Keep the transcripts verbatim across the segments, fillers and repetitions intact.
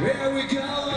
Here we go.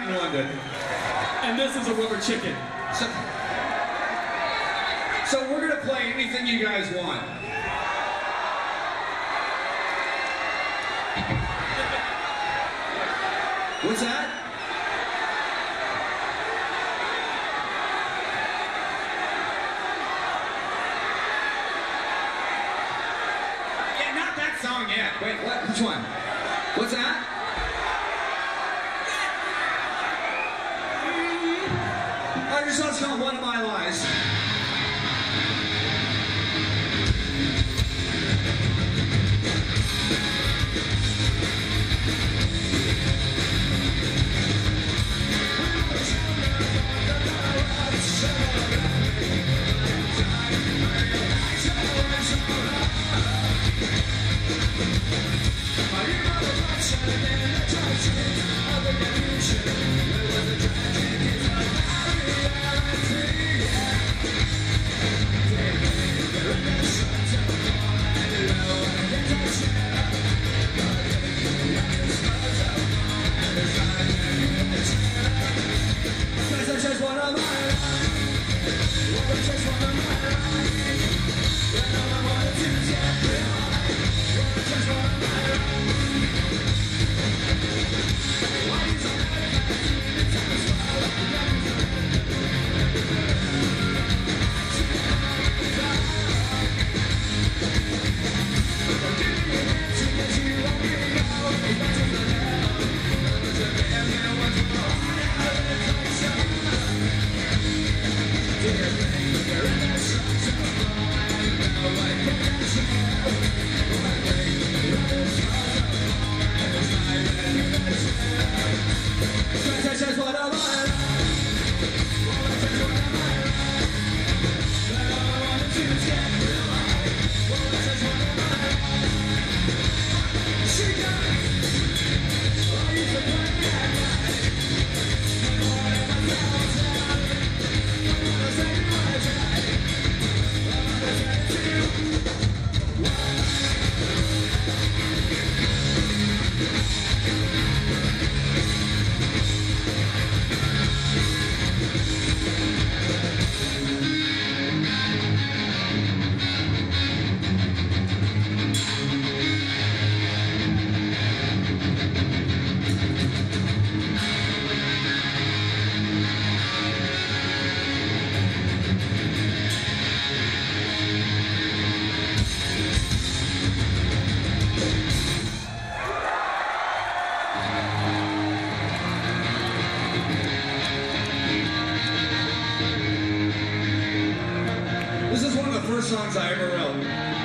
in London. And this is a rubber chicken. So, so we're gonna play anything you guys want. What's that? Yeah, not that song yet. Wait, what? Which one? What's that? I just want to call One of My Lies. This is one of the first songs I ever wrote.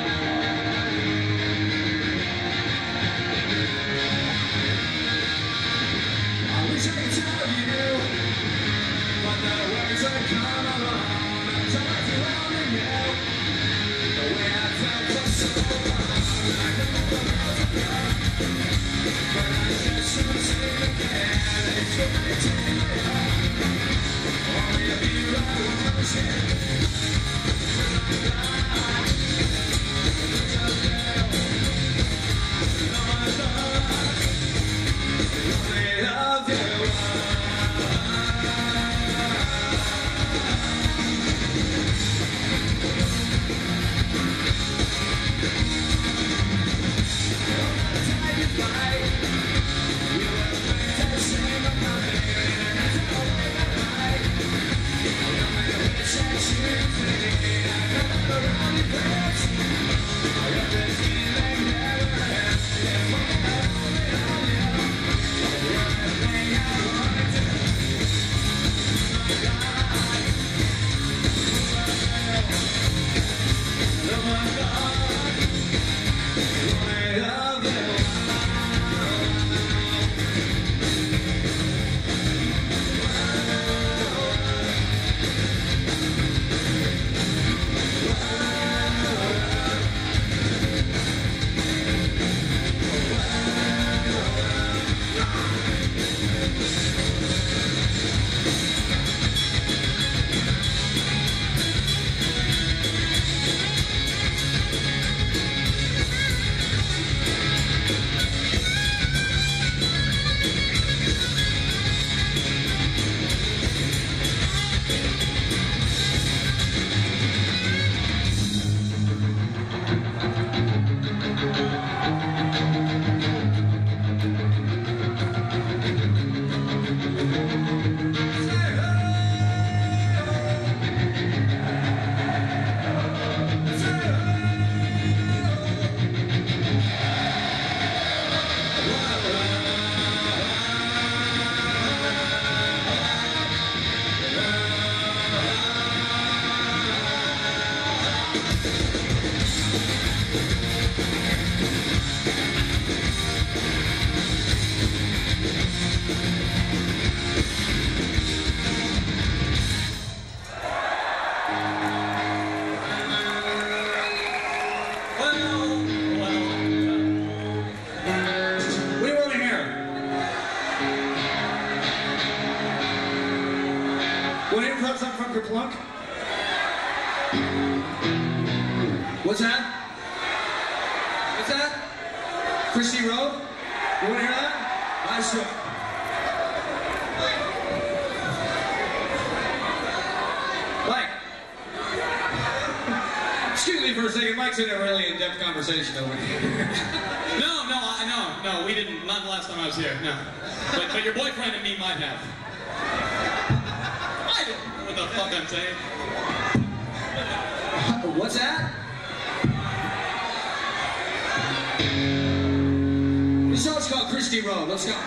I wish I could tell you, but the words that come along are tied around you. The way I felt for so long, I know the world's a gun, but I just don't see the can. It's what I take my heart. Only a view I want to share. Around Funk? What's that? What's that? Christy Road? You want to hear that? Nice show. Mike. Excuse me for a second. Mike's in a really in-depth conversation over here. No, no, I, no, no, we didn't. Not the last time I was here, no. But, but your boyfriend and me might have. I don't know what the fuck I'm saying. What's that? The show's called Christy Road. Let's go.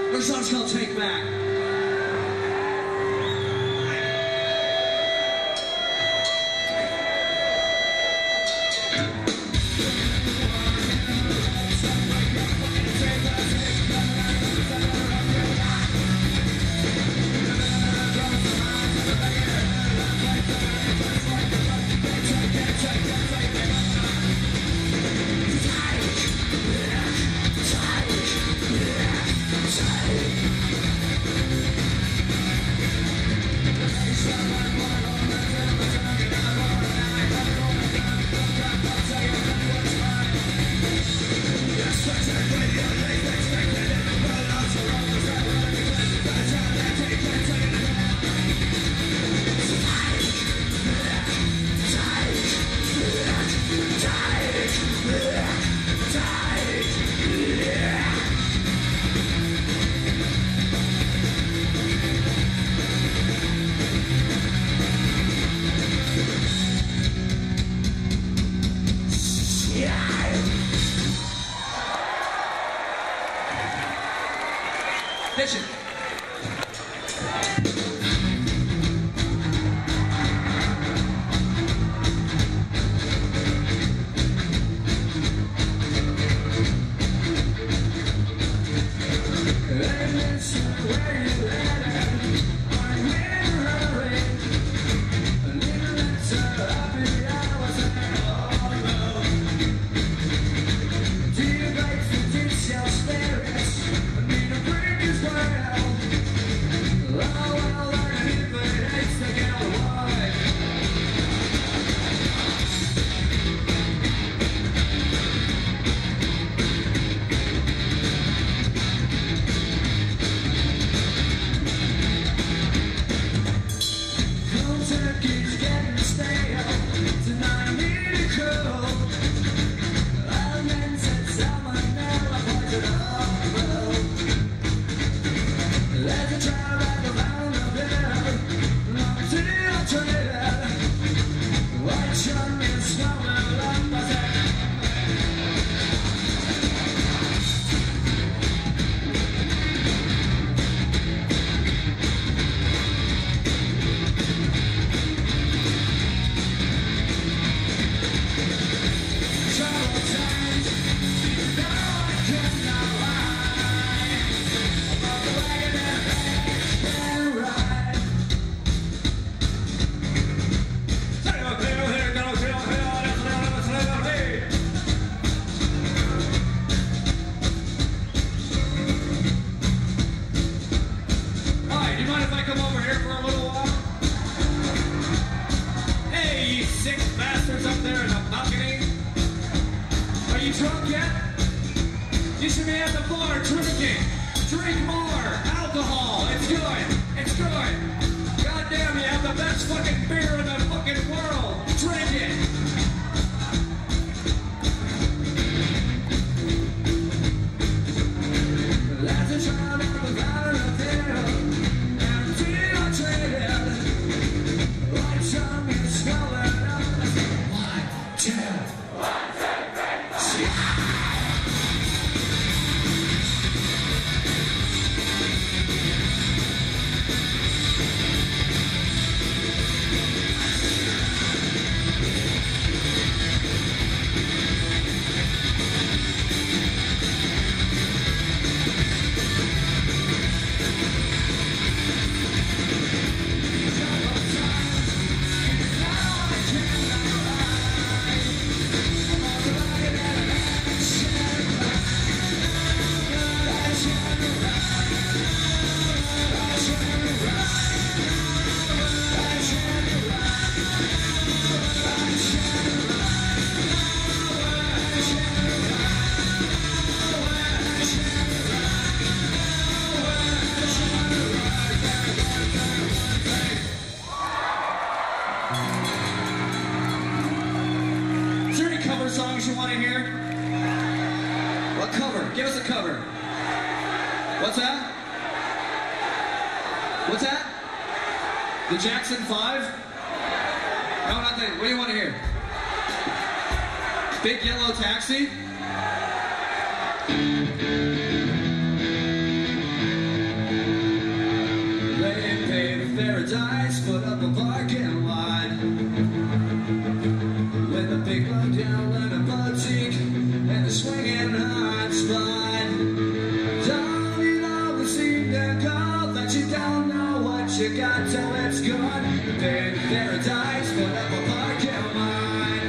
Our song's called Take Back. Listen. Drunk yet? You should be at the bar drinking. Drink more alcohol. It's good. It's good. Goddamn, you have the best fucking beer in the fucking world. Drink it. That's a child of the battlefield. And dehydrated. Like some is swallowed up. One, two. Songs you want to hear? What cover? Give us a cover. What's that? What's that? The Jackson Five? No, not that. What do you want to hear? Big Yellow Taxi? you got till it's gone. The band of paradise, put up a parking lot.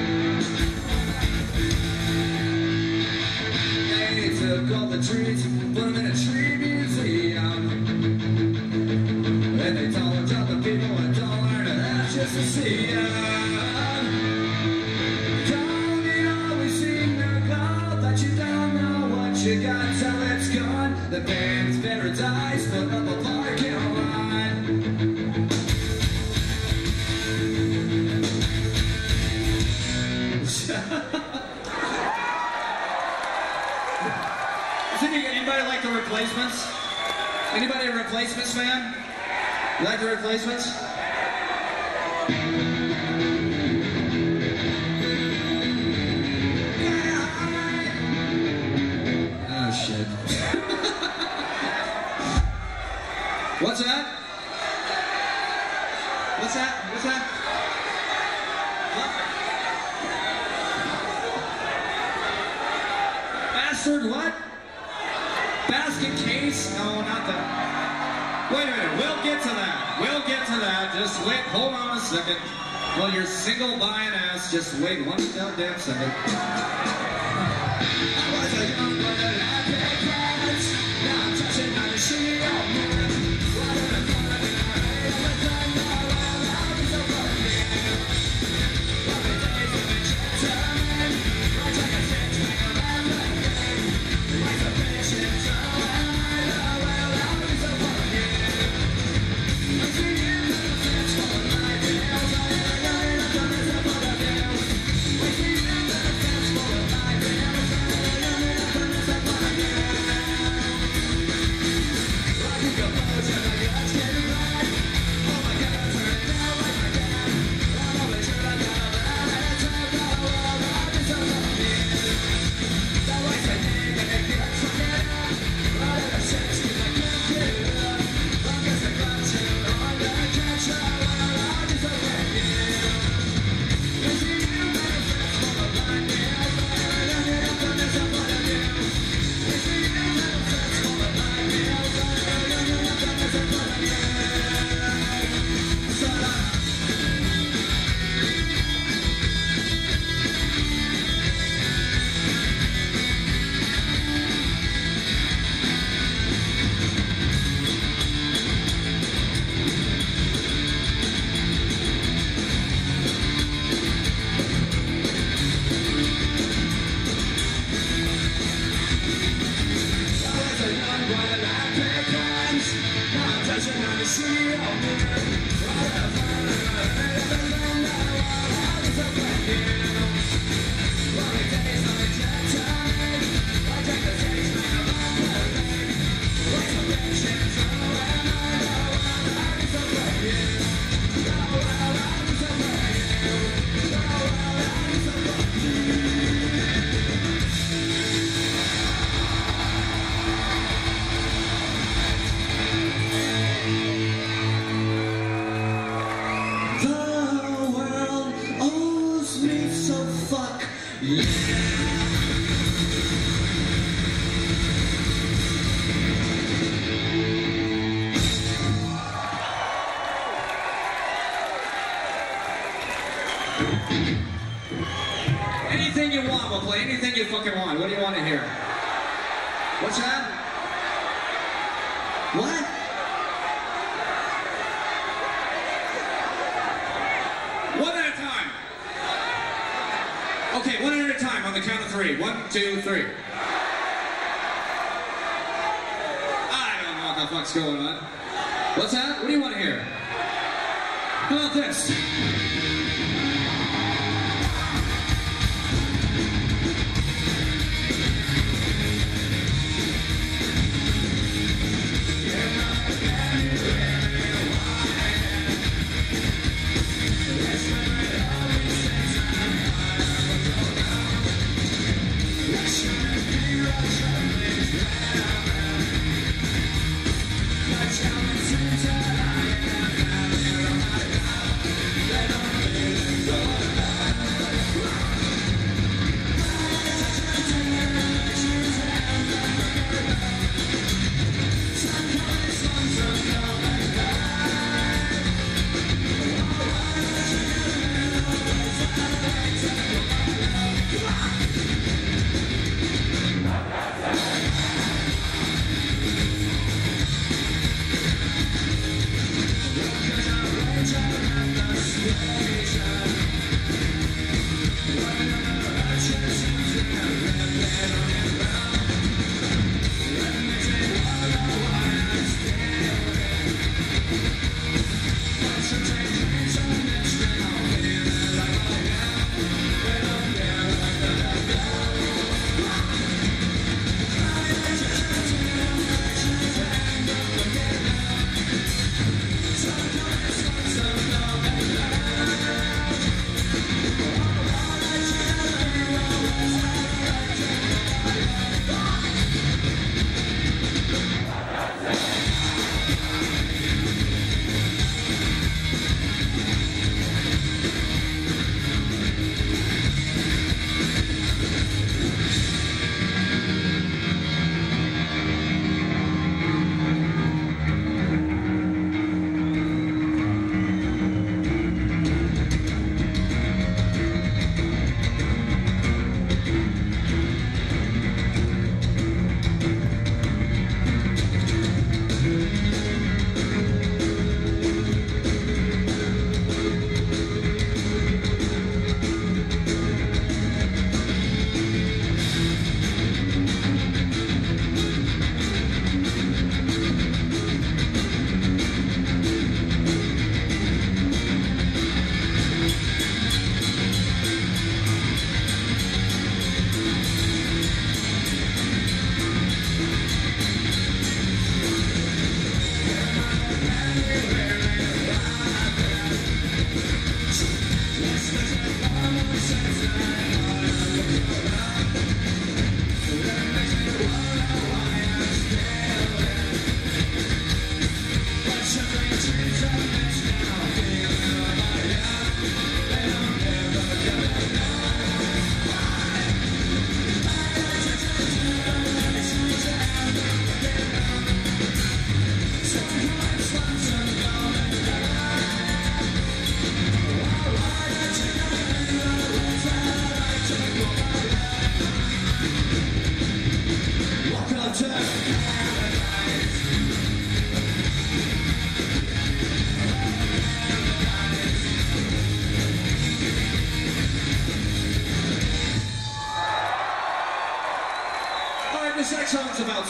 They took all the trees, put them in a tree museum. And they told all the people a dollar and a half just to see ya. Don't it always seem to go that you don't know what you got till it's gone. The band's paradise, put up a parking lot. Does anybody like the Replacements? Anybody a Replacements fan? You like the Replacements? Oh shit. What's that? What's that? What's that? What? Bastard what? Basket case? No, not that. Wait a minute, we'll get to that. We'll get to that. Just wait, hold on a second. Well, you're single by an ass. Just wait one goddamn second. I was a young boy that had big plans. Now I'm touching on the sheet of moon. What in the corner in our head of a gun, now I'll be so fucking. Lovely days of a gentleman. Right like a six ring around the head. Like a fish in summer. Well, I'll be so fucking. I'm singing to the fence full of my tales. I never got it, I've done this up on the bills. I'm singing to the fence full of my tales. Anything you want, we'll play anything you fucking want. What do you want to hear? What's that? What? One at a time. Okay, one at a time on the count of three. One, two, three. I don't know what the fuck's going on. What's that? What do you want to hear? How about this? Let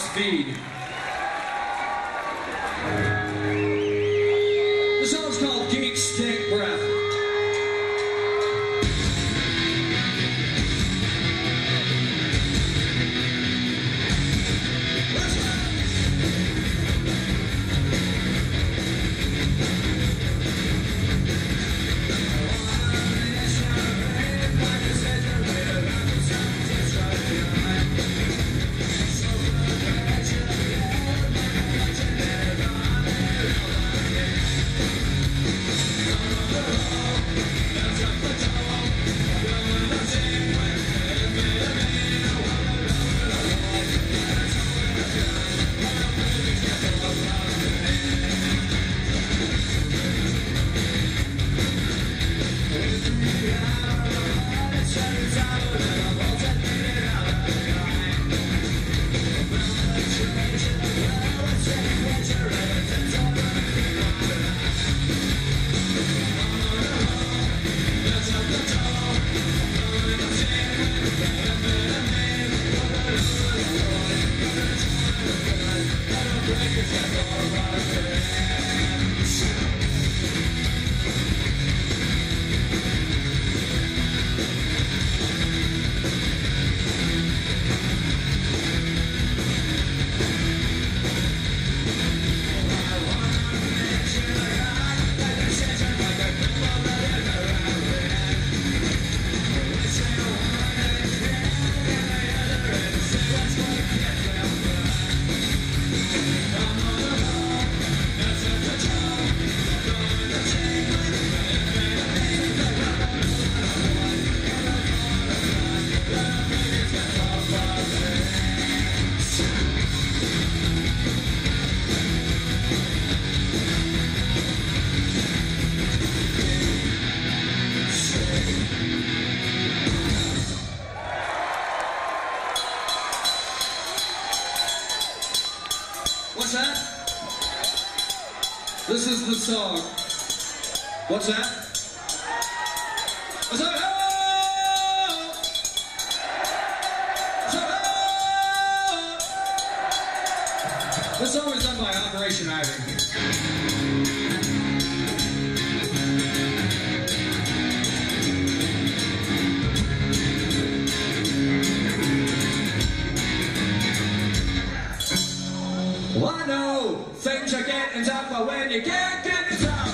speed. The song's called Geek Stink Breath. What's that? This is the song. What's that? What's that? Oh! What's that? Oh! This song was done by Operation Ivy. Well, I know things are getting tougher when you can't get the top.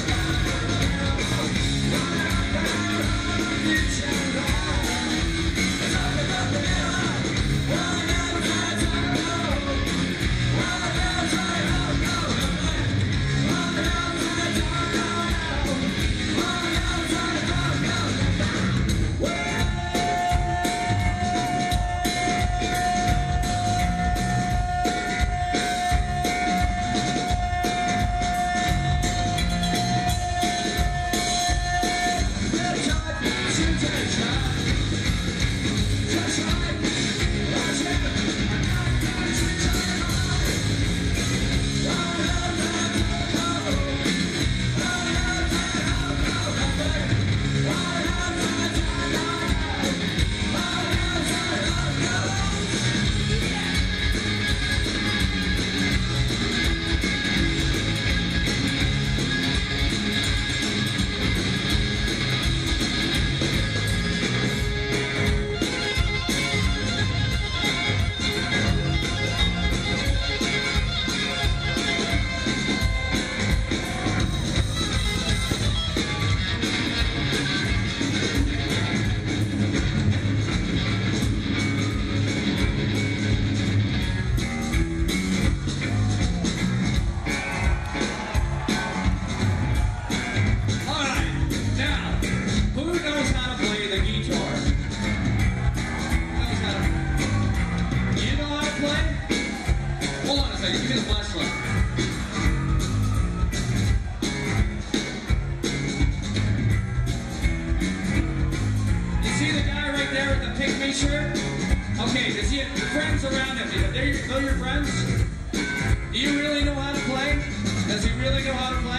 Okay, does he have friends around him? Are they know your friends? Do you really know how to play? Does he really know how to play?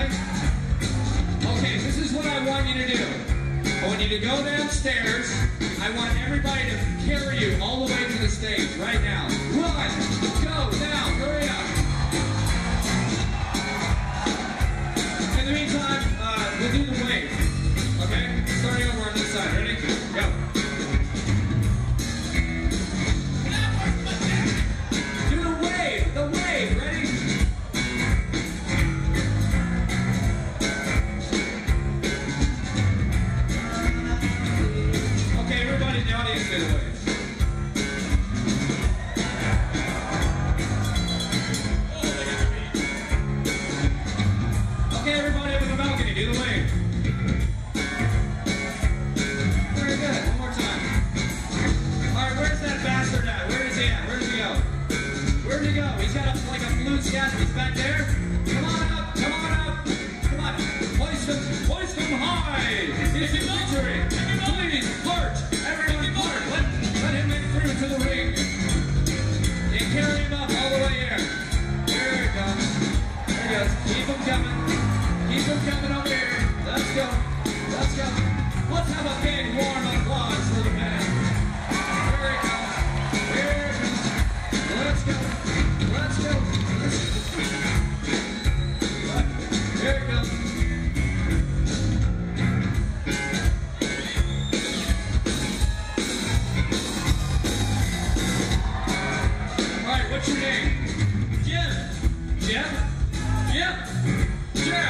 Okay, this is what I want you to do. I want you to go downstairs. I want everybody to carry you all the way to the stage right now. One, go. flutes, Gatsby's back there. Come on up, come on up. Come on, hoist them, hoist them high. It's a victory. Please, flirt. Everyone flirt. Let, let him in through to the ring. And carry him up all the way here. There it goes. There it goes. Keep him coming. Keep him coming over here. Let's go. Let's go. Let's have a big warm applause for the band. There it goes. There it goes. Let's go. Let's go. Let's go. There it goes. All right, what's your name? Jim. Jim? Jim? Jim.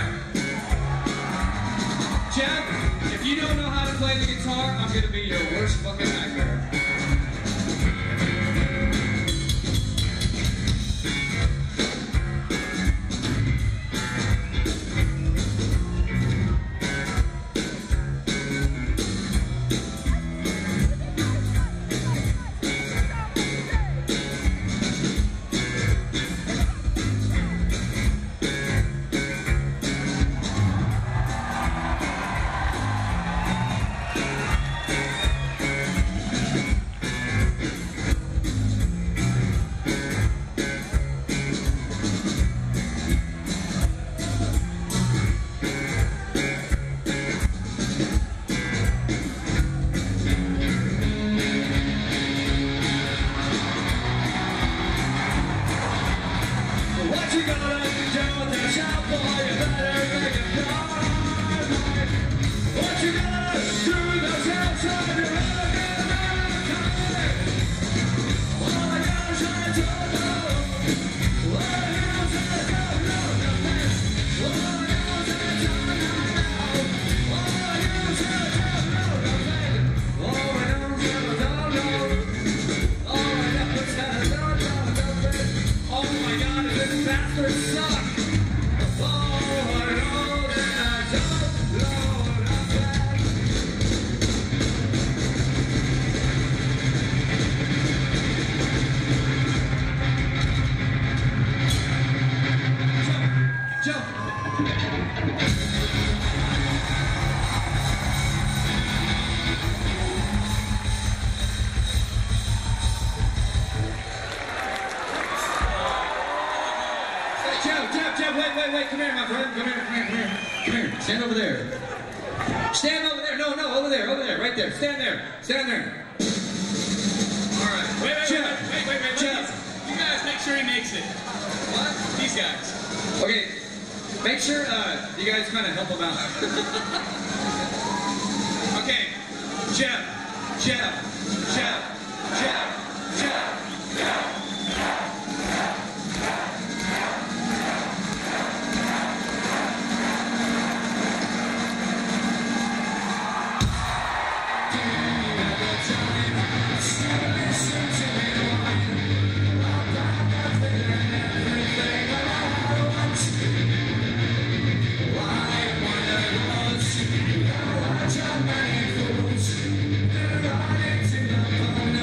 Jim, if you don't know how to play the guitar, I'm gonna be your worst fucking nightmare. What you gonna do with that shot, boy? You better make it right. What you gonna do with that shot, son? You better get it right. All I got is I don't know. All I got is I don't know. All I got is I don't know. All I got is I don't know. All I got is I don't know. All I got is I don't know. Oh my God, this bastard sucks! Oh, I know that I don't know nothing. Jump! Jump! Jeff, Jeff, Jeff, wait, wait, wait, come here, my friend, come here, come here, come here, come here, stand over there. Stand over there, no, no, over there, over there, right there, stand there, stand there. All right, Wait, wait, Jeff, wait, wait, wait, wait, Jeff. wait. You guys make sure he makes it. What? These guys. Okay, make sure uh, you guys kind of help him out. Okay, Jeff, Jeff, Jeff, Jeff, Jeff, Jeff. Why wonder what's you, what your name was? They're running to the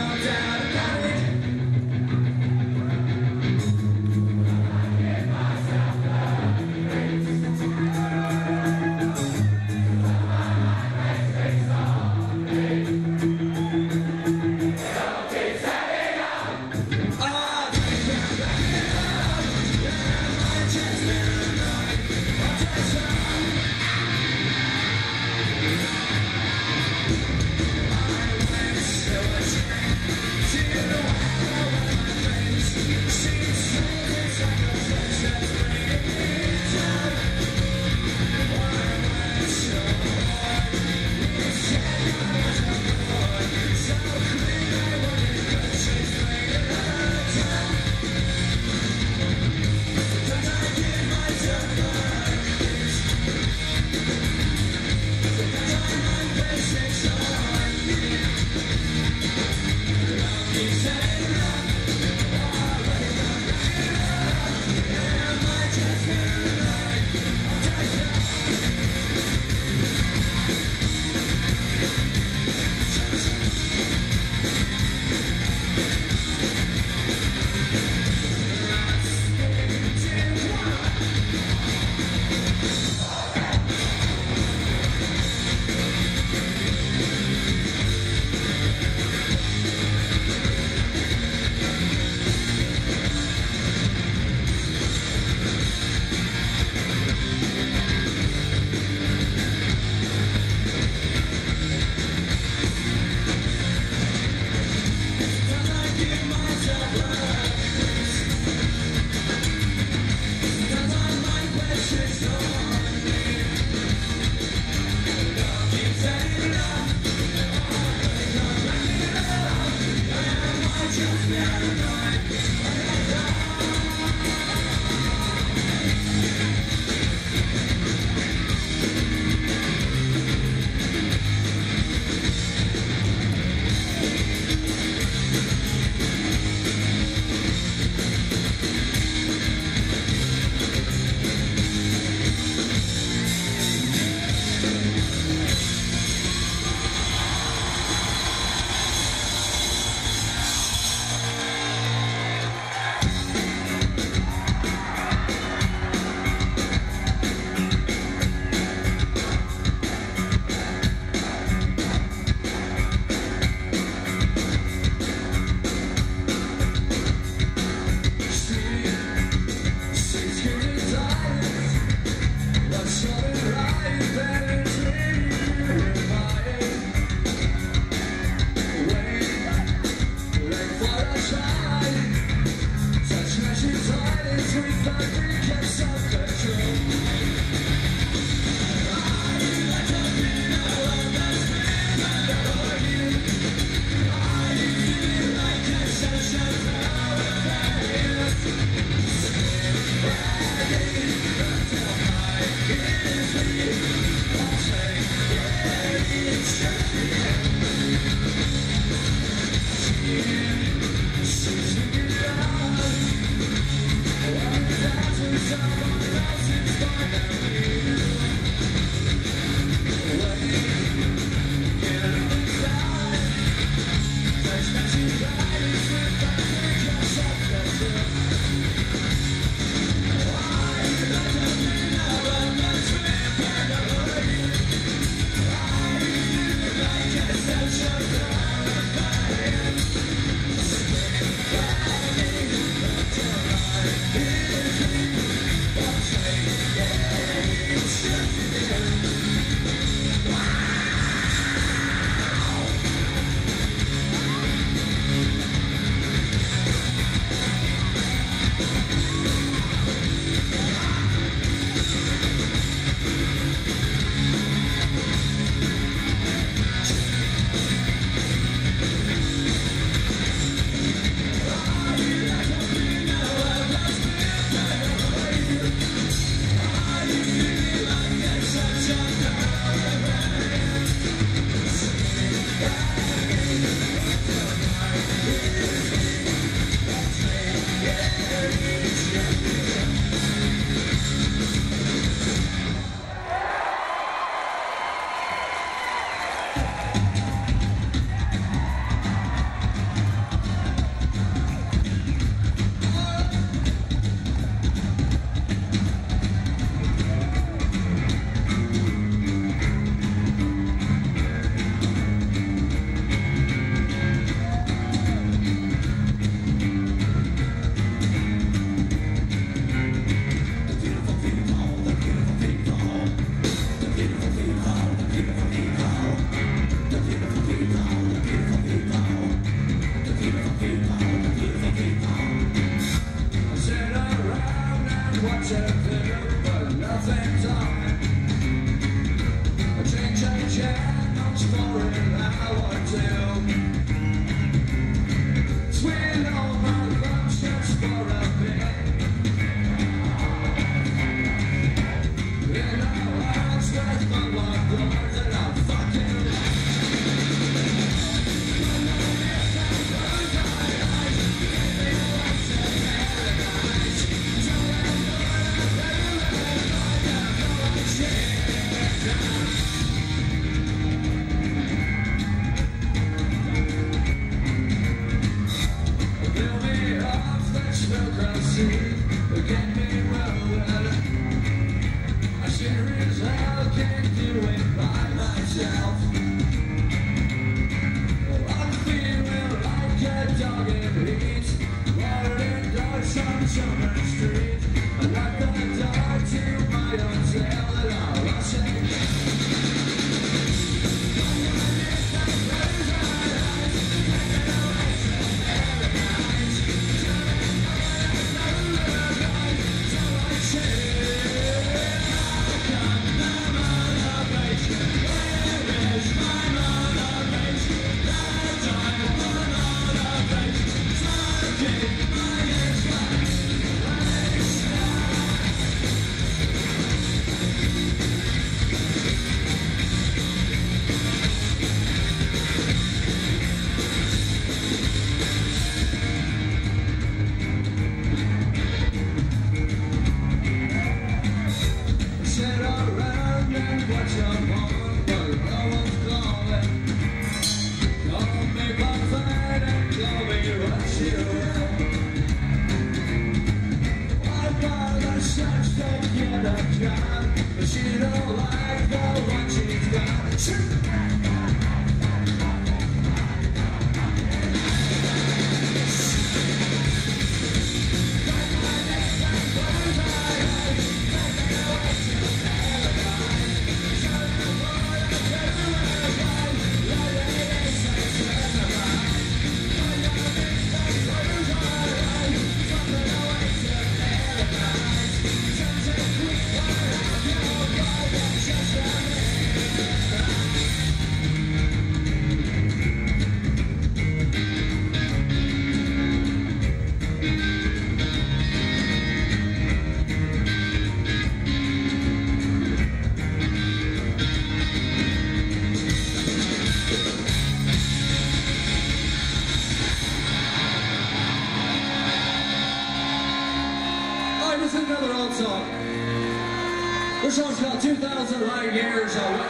song. This song's called two thousand Light Years Away.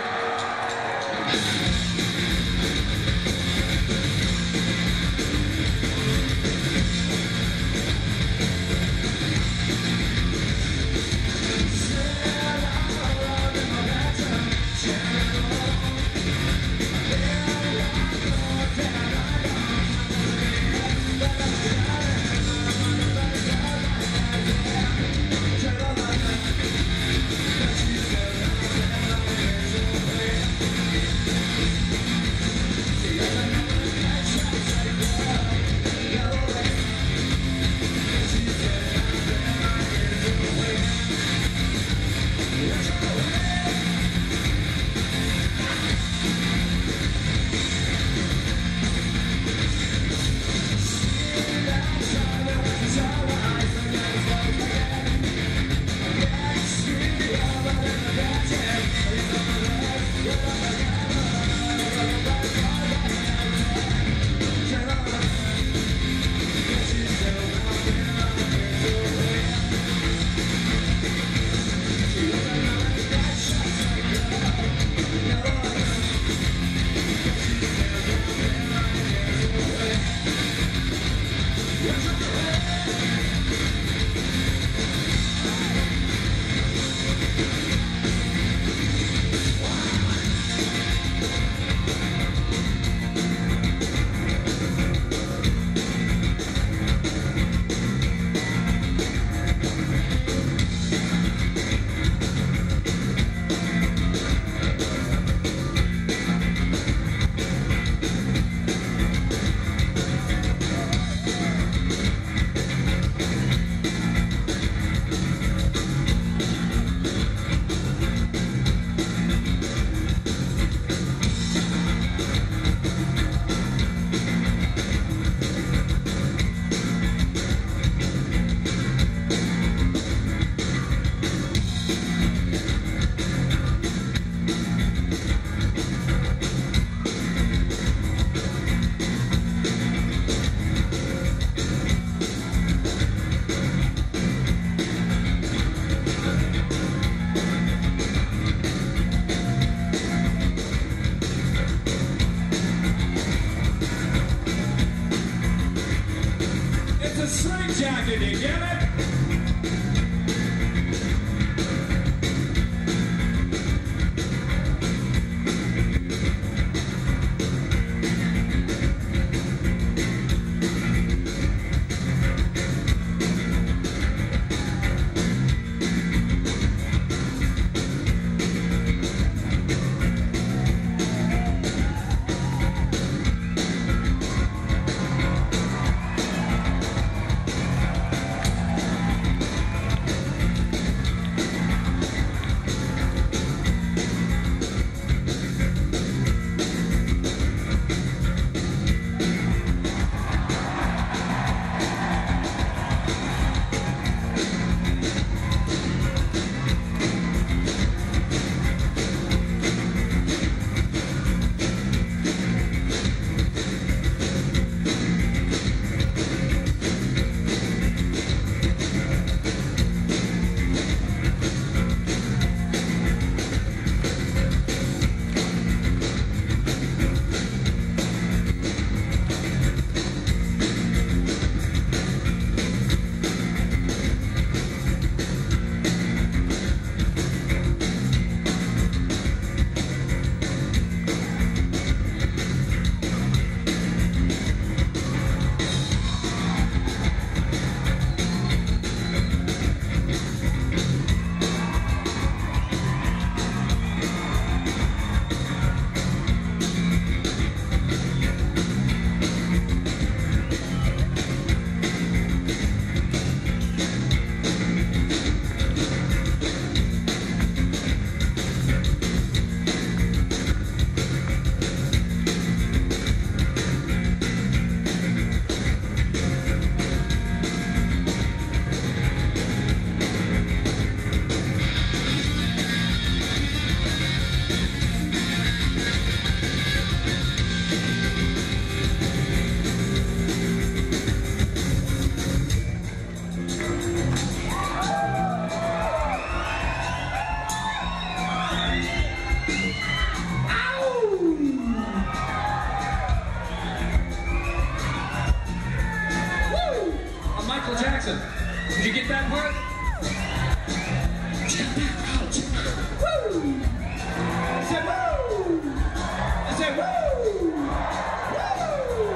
Tap out. Woo! I said woo! I said woo! Woo!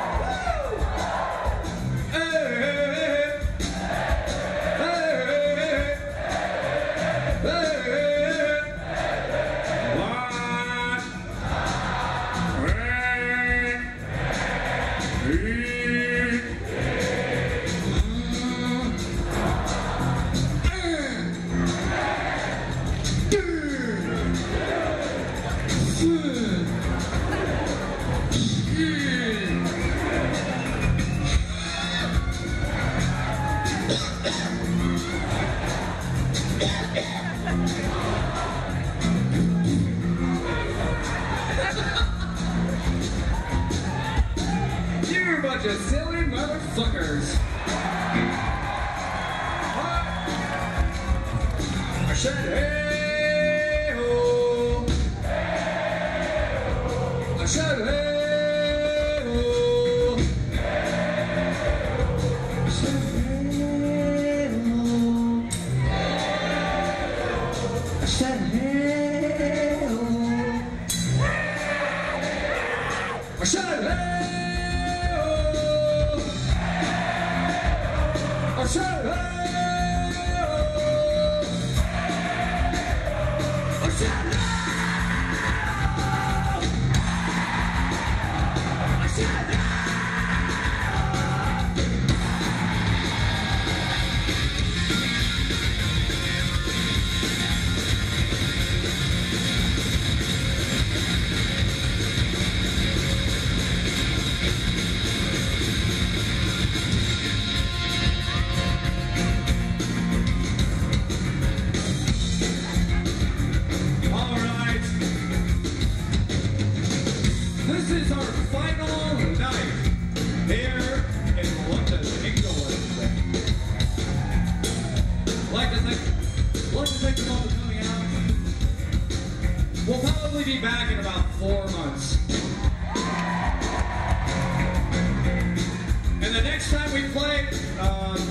Woo! Hey! Hey! Hey! What? You're a bunch of silly motherfuckers. What? I said, hey ho. I said, hey ho. I said, hey ho. I said, hey ho. I said, hey. I said, hey, oh. I said, no. I said, no. This is our final night here in London, England. Like to thank, like to thank you all for coming out. We'll probably be back in about four months. And the next time we play, um,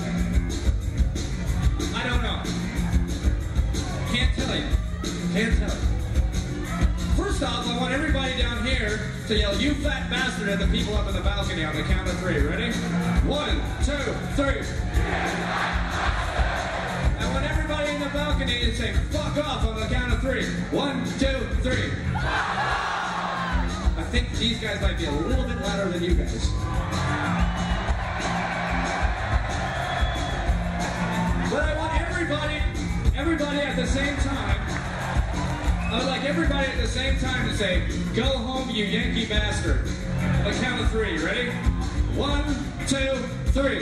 I don't know. Can't tell you. Can't tell you. First off, I want everybody down here to yell, "You fat bastard," at the people up in the balcony on the count of three. Ready? One, two, three. I want everybody in the balcony to say, "Fuck off," on the count of three. One, two, three. I think these guys might be a little bit louder than you guys. But I want everybody, everybody at the same time, I would like everybody at the same time to say, "Go home, you Yankee bastard." On the count of three. Ready? One, two, three.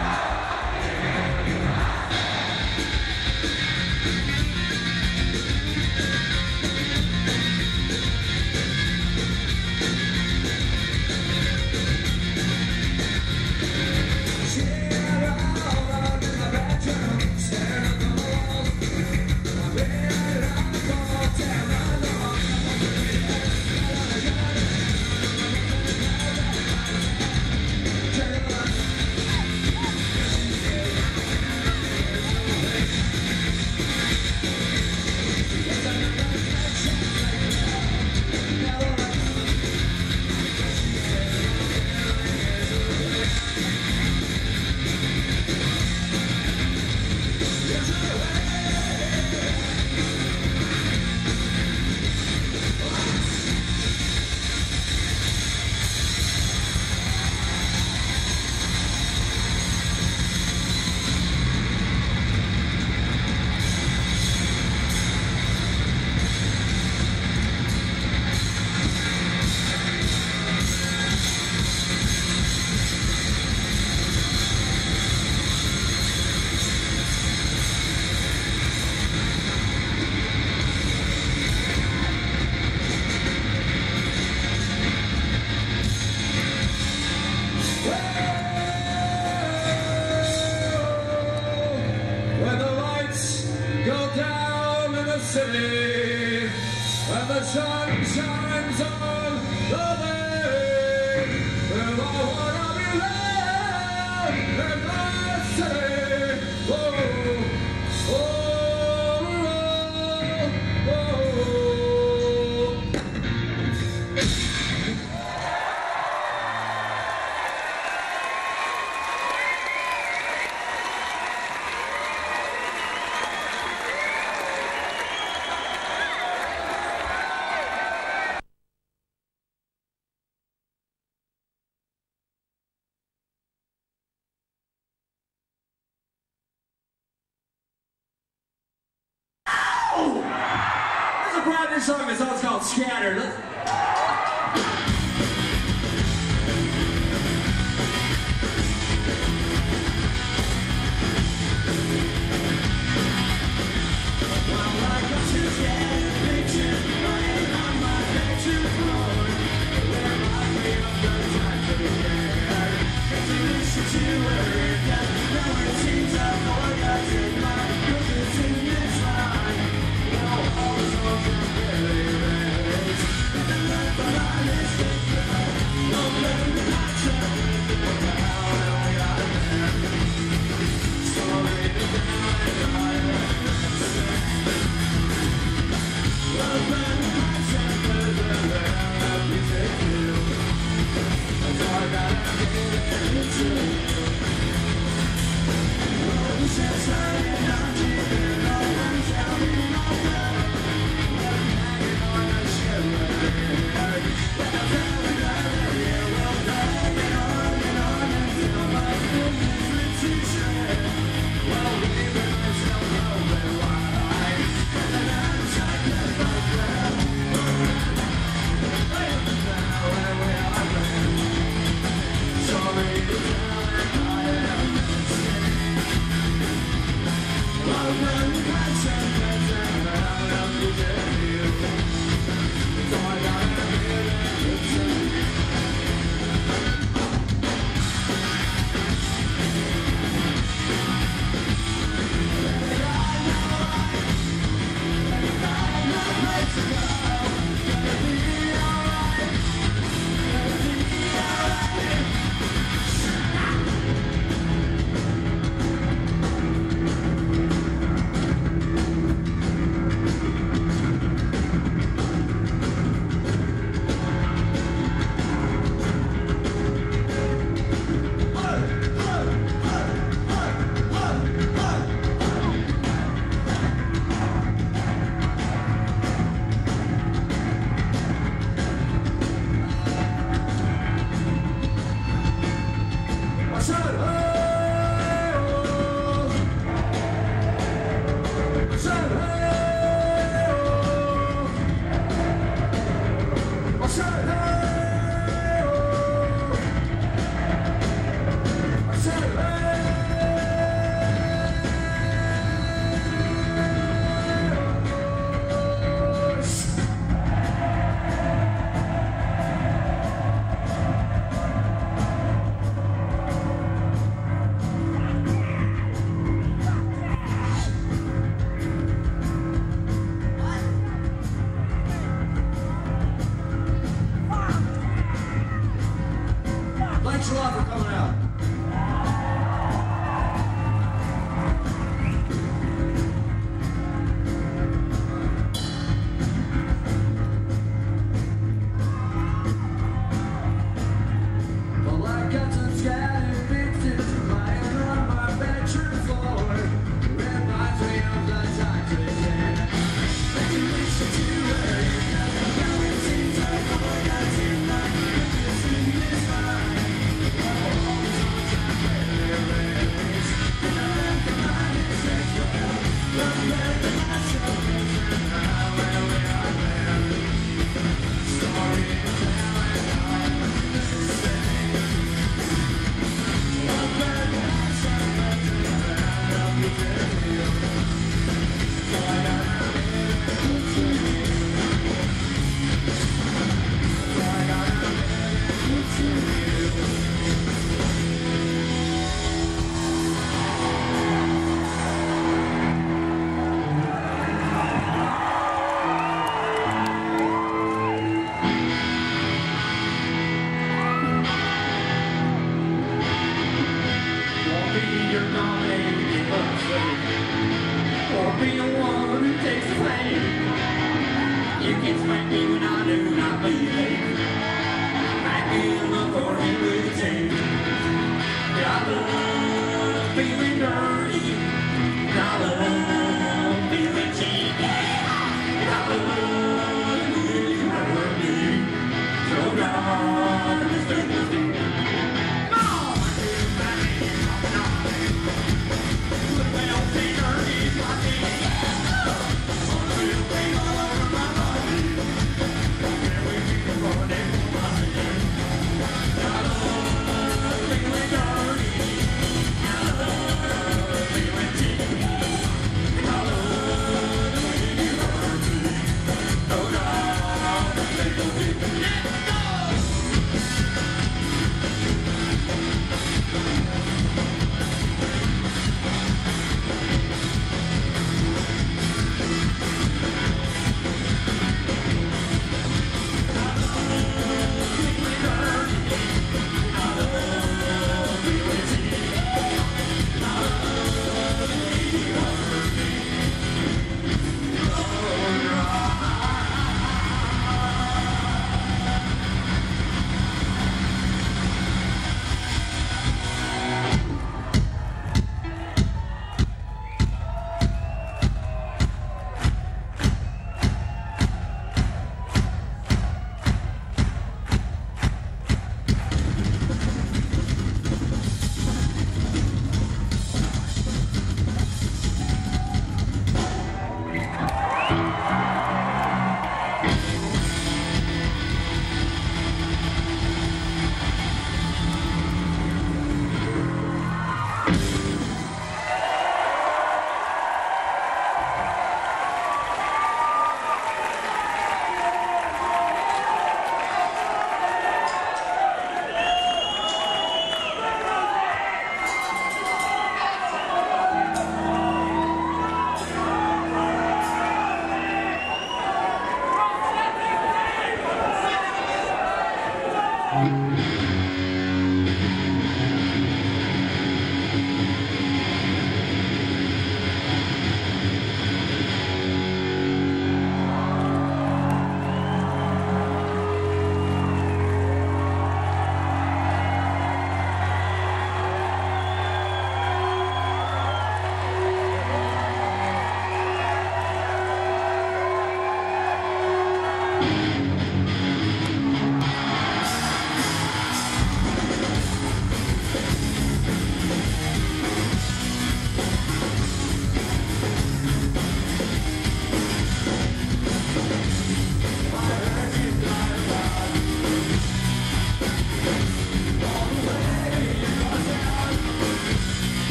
City, and the sun shines on the lake. Well, I wanna be there in my city. Oh, oh, Another song, this song's called Scattered. Let's Thanks a lot for coming out. Well, I got some scattered pictures lying on my bedroom floor. Reminds me of the times we had. Make you listen to it. Now it seems like all I got tonight. This is mine.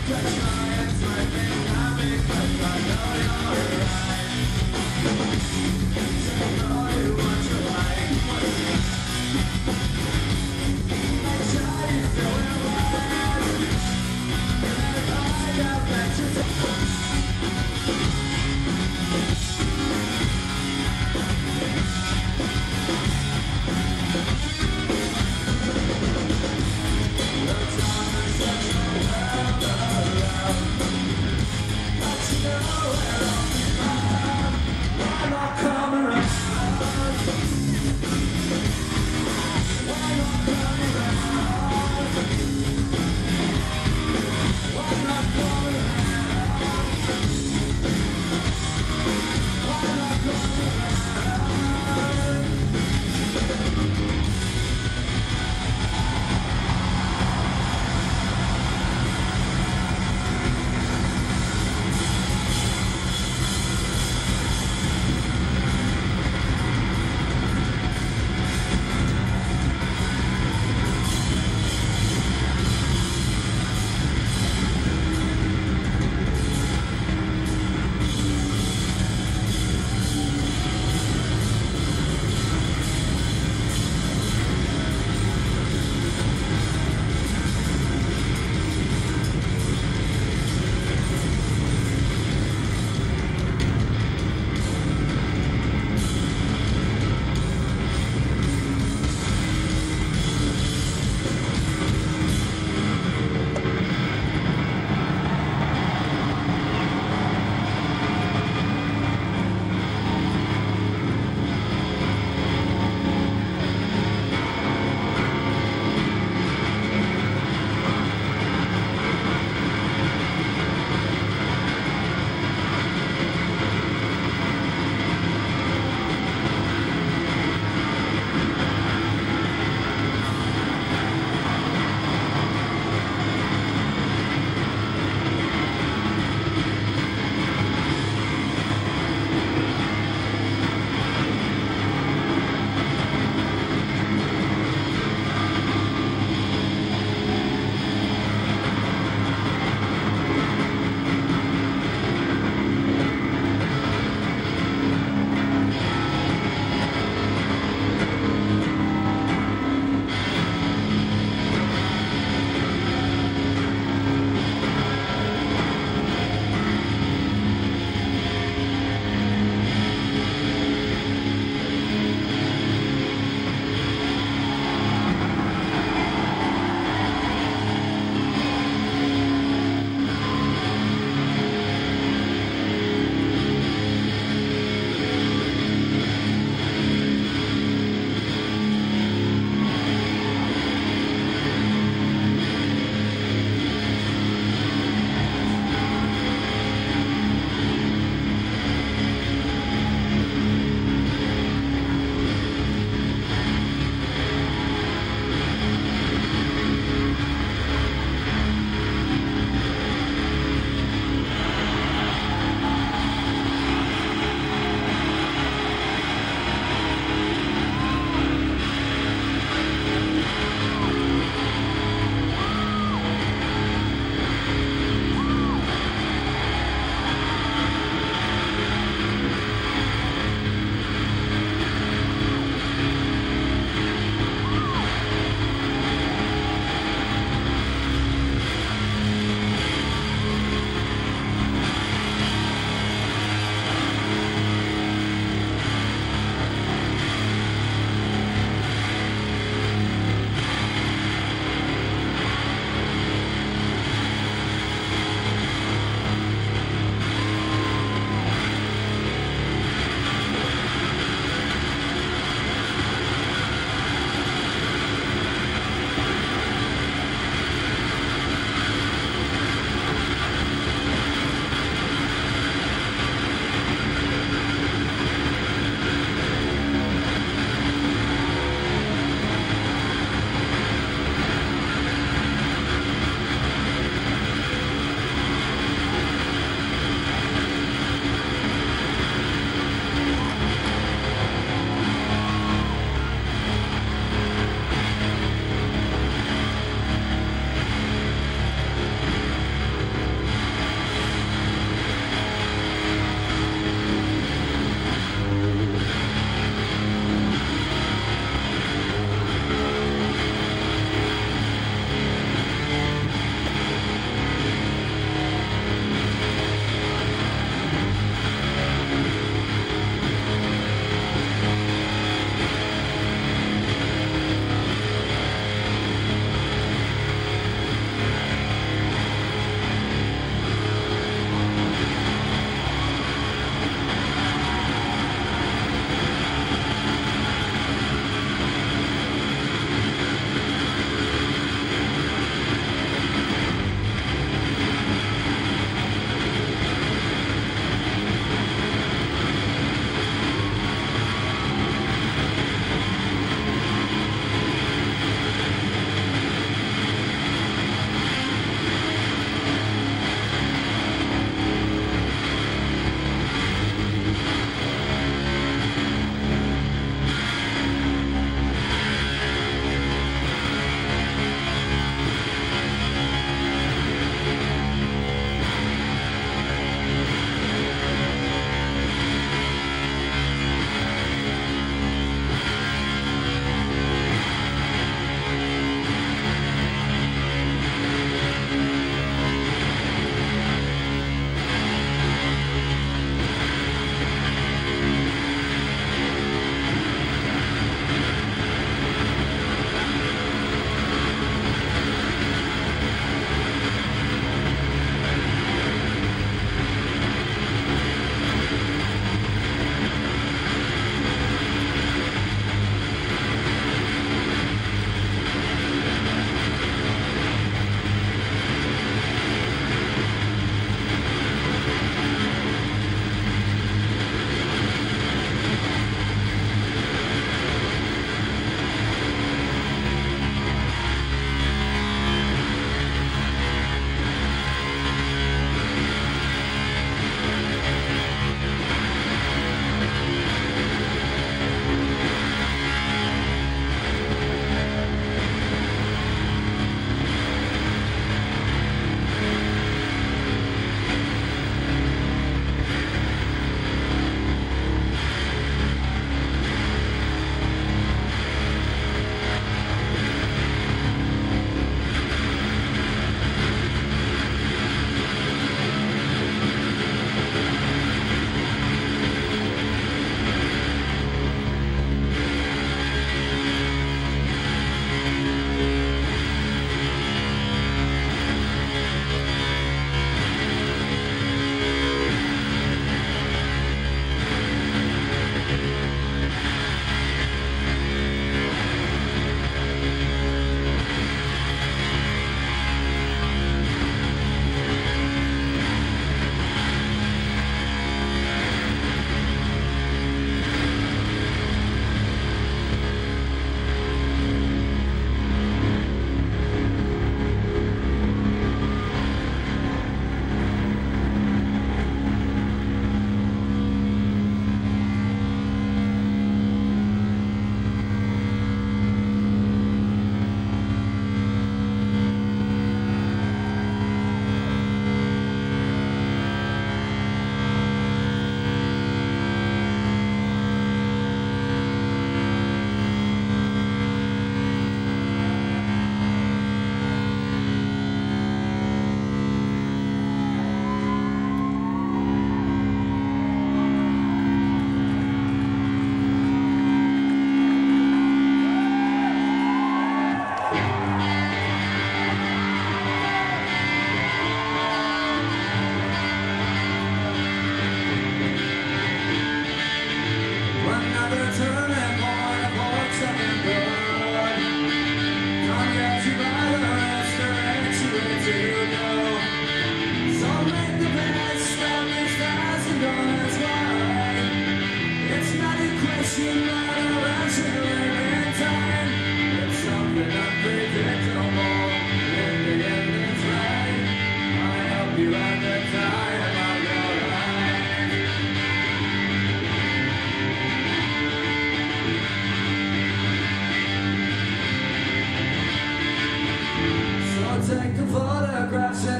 But you know where I'll be.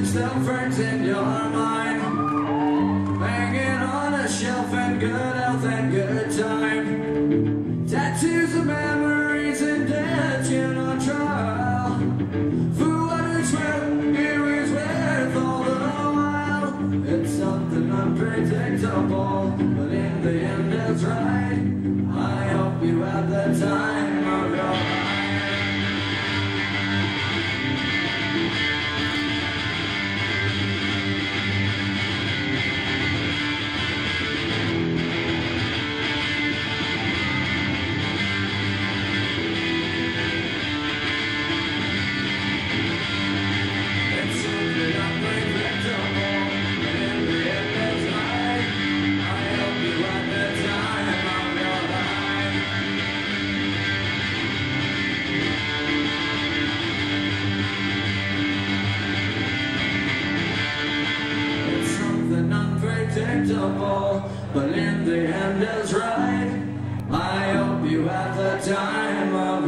still friends in your mind, hanging on a shelf in good health and good time. Tattoos of memories and death in on trial. For what it's worth, here is worth all the while. It's something unpredictable, but in the end it's right. I hope you had the time of your life. But in the end is right. I hope you have the time of